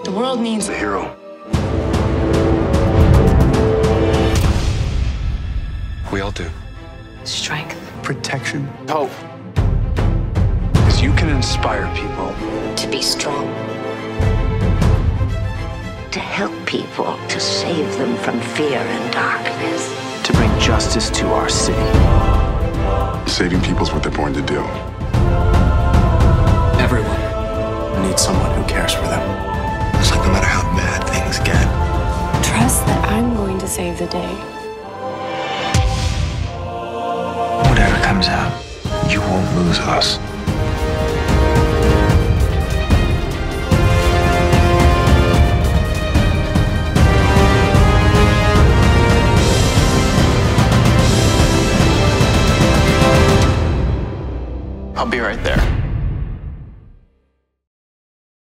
The world needs a hero. We all do. strength, Protection. Hope. Because you can inspire people. To be strong. To help people, to save them from fear and darkness. To bring justice to our city. Saving people is what they're born to do. Everyone needs someone who cares for them. It's like no matter how bad things get, trust that I'm going to save the day. whatever comes out, you won't lose us.